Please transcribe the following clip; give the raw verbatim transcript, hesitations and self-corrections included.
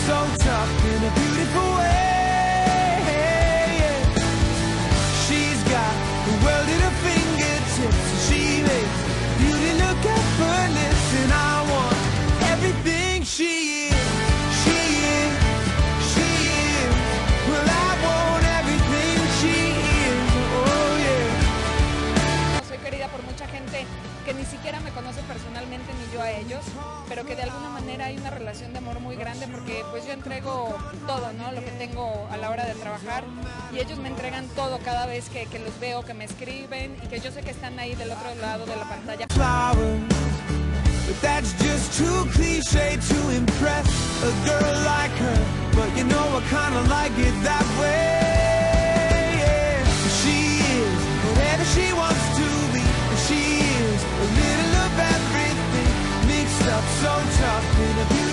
so tough in a beautiful way. She's got the world at her fingertips. She makes beauty look effortless, and I want everything she is. She is, she is. Well, I want everything she is. Oh yeah. Soy querida por mucha gente que ni siquiera me conoce personalmente ni yo a ellos, pero que de alguna manera hay una relación de amor muy grande porque pues yo entrego todo, ¿no? Lo que tengo a la hora de trabajar y ellos me entregan todo cada vez que, que los veo, que me escriben y que yo sé que están ahí del otro lado de la pantalla. Flowers, but that's just too cliche to impress a girl like her. But you know I kinda like it that way. Yeah. She is whatever she wants to be. She is a little of everything, mixed up so tough in a beautiful